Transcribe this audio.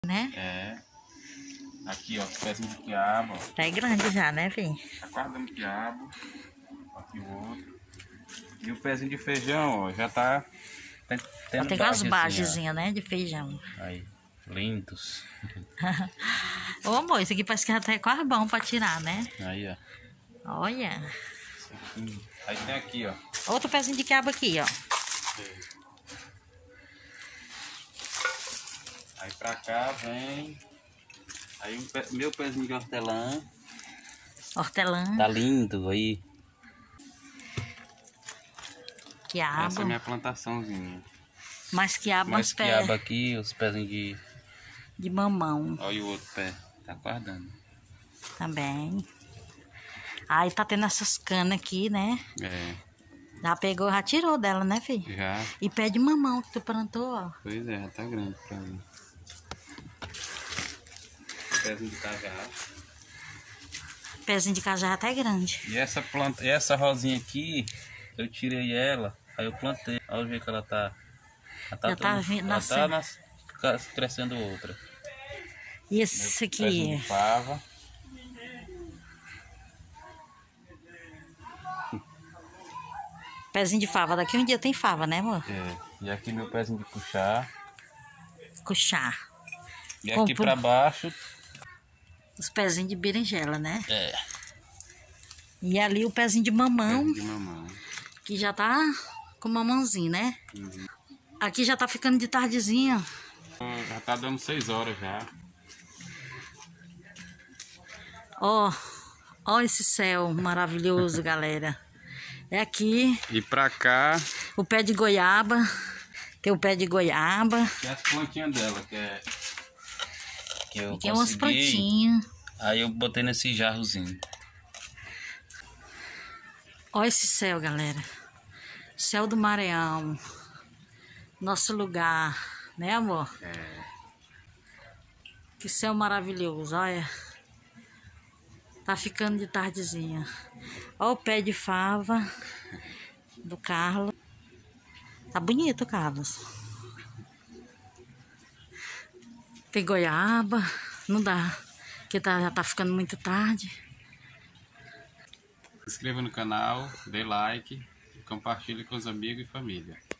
Né? É. Aqui, ó, pezinho de quiabo. Tá grande já, né, filho? Tá quase dando quiabo. Aqui o outro. E o pezinho de feijão, ó, já tá tendo Tem as bagezinha, bagezinhas, né, de feijão. Aí, lindos. Ô, amor, isso aqui parece que já tá quase bom pra tirar, né? Aí, ó. Olha. Aí tem aqui, ó. Outro pezinho de quiabo aqui, ó. Aí pra cá vem. Aí meu pezinho de hortelã. Hortelã. Tá lindo aí. Quiabo. Essa é a minha plantaçãozinha. Mais quiabo, Mais uns pés quiabo aqui, os pezinhos de mamão. Olha o outro pé. Tá guardando. Também. Aí tá tendo essas canas aqui, né? É. Já pegou, já tirou dela, né, filho? Já. E pé de mamão que tu plantou, ó. Pois é, já tá grande pra mim. Pezinho de cajá. Pezinho de cajá já tá grande. E essa planta, essa rosinha aqui, eu tirei ela, aí eu plantei. Olha o jeito que ela tá. Já tá vindo, nascendo. Crescendo outra. E esse aqui? Pezinho de fava. Pezinho de fava. Daqui um dia tem fava, né, amor? É. E aqui meu pezinho de puxar. Cuchá. E aqui pra baixo. Os pezinhos de berinjela, né? É. E ali o pezinho de mamão. Pezinho de mamão. Que já tá com mamãozinho, né? Uhum. Aqui já tá ficando de tardezinha. Já tá dando 6 horas já. Ó, ó esse céu maravilhoso, galera. É aqui. E pra cá. O pé de goiaba. Tem o pé de goiaba. Tem as plantinhas dela, que eu tem umas plantinhas. Aí eu botei nesse jarrozinho. Ó esse céu, galera. Céu do Maranhão. Nosso lugar, né, amor? É. Que céu maravilhoso, olha. Tá ficando de tardezinha. Ó o pé de fava do Carlos. Tá bonito, Carlos. Tem goiaba. Não dá, porque já tá ficando muito tarde. Se inscreva no canal, dê like, compartilhe com os amigos e família.